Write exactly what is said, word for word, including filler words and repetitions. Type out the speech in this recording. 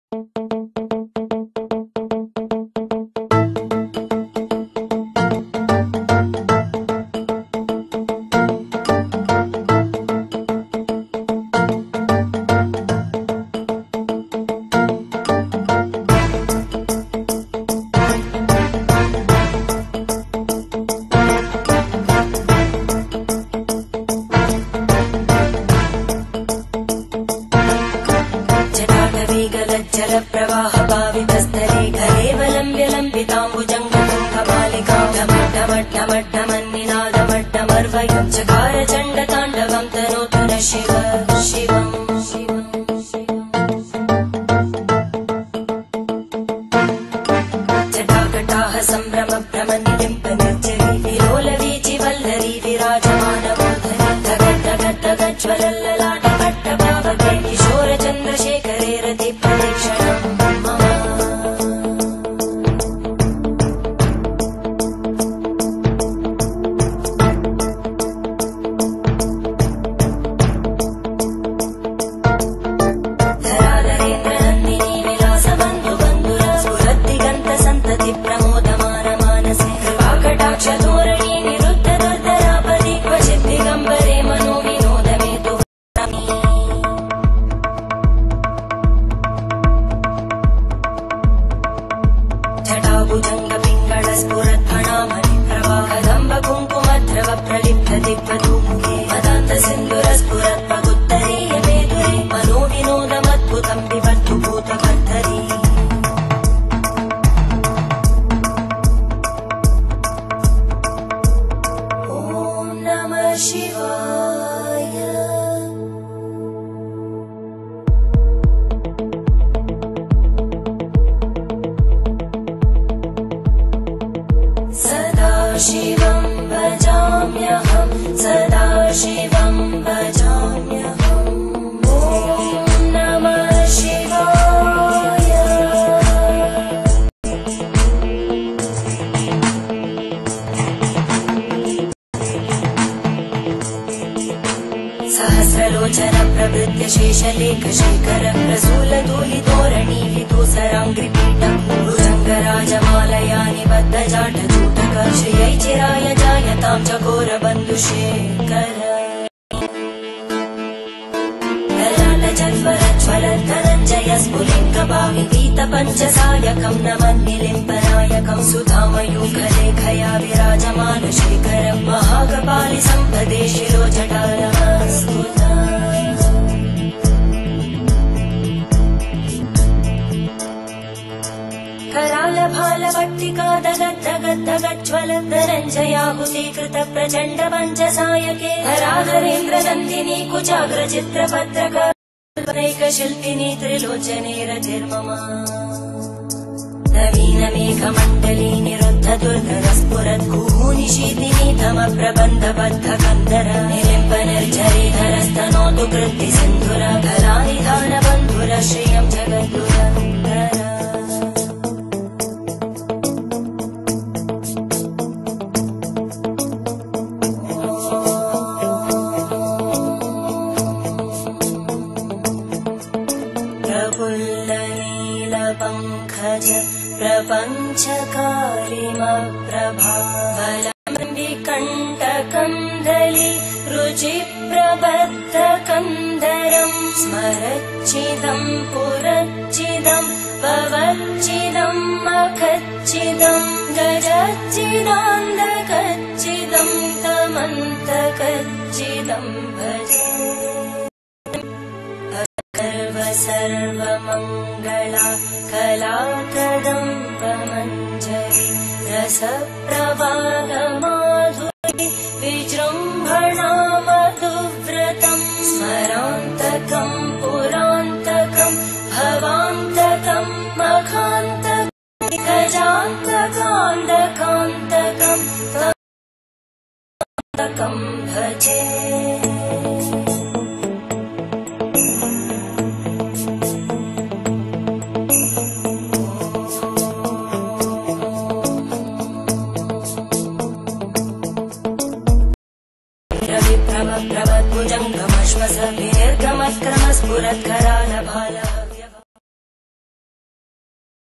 जलप्रवाहपावितस्थले घरेवलम्ब्यलम्बिताम्बुजङ्गमङ्गमालिकामड्डमड्डमड्डमन्निनादमड्डमर्वयं चकार चण्डताण्डवं तनोतु न शिव शिवम् जटाकटाः सम्भ्रमभ्रमनिलिम्पनिर्जरी विलोलवीचि वल्लरी विराजमानमूर्धनि धगद्धगद्धगज्ज्वलल्ललाटपट्टपावके किशोरचन्द्रशेखरे रतिप्रदक्षिणम् प्रलिप्तदिग्वधूमुखे मदान्तसिन्धुरस्फुरत् पगुत्तरीयमेधुरे मनोविनोदमद्भुतं विवर्तु भूतकर्तरी ॐ नमः शिवाय। सदा शिवं भजाम्यहं सदा शिवं भजाम्यहम् ॐ नमः शिवाय। सहस्रलोचन प्रभृत्य शेषलेखशेखर प्रसूलधूलितोरणी विदूसराङ्घ्रिपीठं भुजङ्गराजमालया निबद्धजाटजूटक श्रियै चिराय जायतां चकोरबन्धुशेखर ललाटजल्परज्वलद्धनञ्जय स्फुलिङ्गभावितीतपञ्चसायकं नमन्निलिम्पनायकं सुधामयूखलेखया विराजमानशेखरं महाकपालि सम्पदे शिरोजटानमस्तुता करालभालभट्टिका दगद्धगद्धगज्ज्वलद्धनञ्जयाहुतीकृत प्रचण्ड पञ्चसायके धराधरेन्द्रनन्दिनी कुचाग्रचित्रपत्रकैकशिल्पिनी त्रिलोचने रतिर्मम नवीनमेघमण्डली निरुद्धदुर्गरस्फुरत् कुहूनिशीतिनी तमप्रबन्धबद्धकन्दर निलिम्पनिर्झरीधरस्तनोतु कृत्तिसिन्धुर कलानिधानबन्धुर श्रियं जगद्दुरन्धर प्रफुल्लनीलपङ्कज प्रपञ्चकालिमप्रभावलम्बिकण्टकन्दली रुचिप्रबद्धकन्धरं स्मरच्चिदं पुरच्चिदं भवच्चिदं मखच्चिदं गजच्चिदान्धकच्चिदं तमन्तकच्चिदं भजे सर्वमङ्गला कलाकदम्बमञ्जरी रसप्रवाहमाधुरी विजृम्भणा मधुव्रतं स्मरामि